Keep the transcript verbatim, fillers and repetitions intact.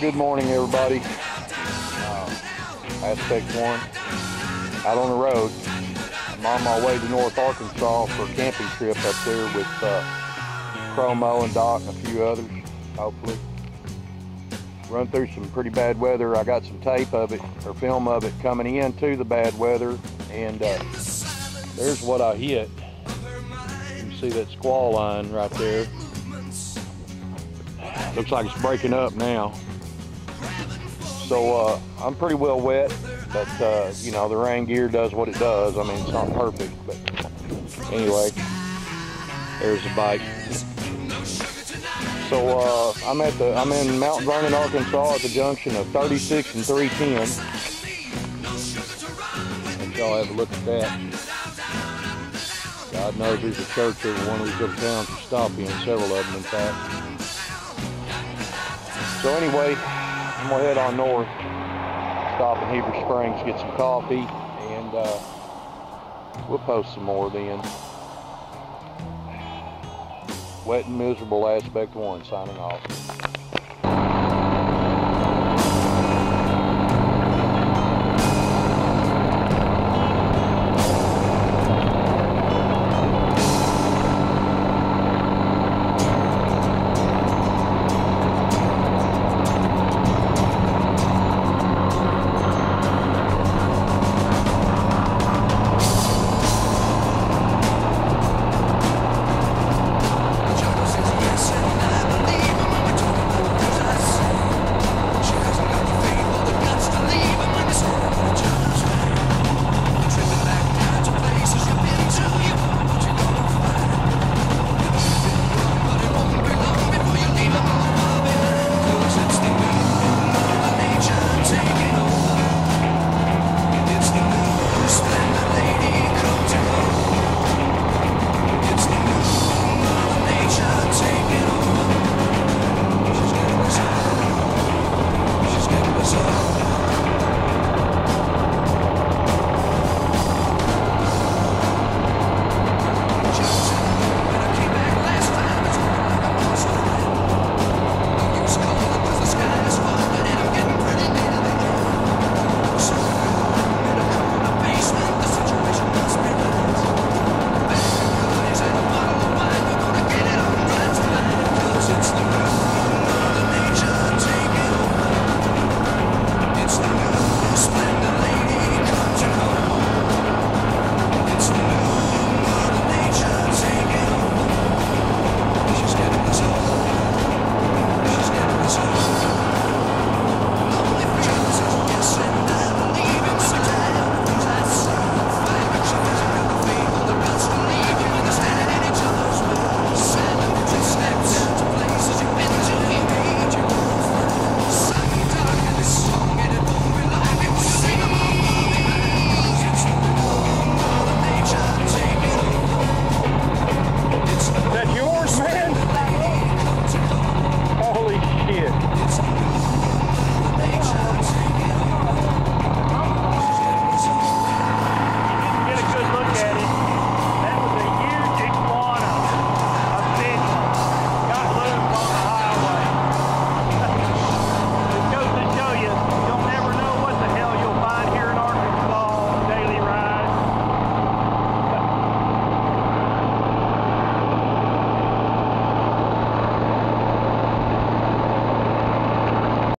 good morning, everybody. Uh, Aspect one, out on the road. I'm on my way to North Arkansas for a camping trip up there with uh, Chromo and Doc and a few others, hopefully. Run through some pretty bad weather. I got some tape of it, or film of it, coming into the bad weather, and uh, there's what I hit. You can see that squall line right there. Looks like it's breaking up now. So uh, I'm pretty well wet, but uh, you know, the rain gear does what it does. I mean, it's not perfect, but anyway, there's the bike. So uh, I'm at the I'm in Mount Vernon, Arkansas, at the junction of thirty-six and three ten. Let y'all have a look at that. God knows there's a church over one of these little towns to stop in, several of them in fact. So anyway, I'm gonna head on north, stop in Heber Springs, get some coffee, and uh, we'll post some more then. Wet and miserable, Aspect one, signing off.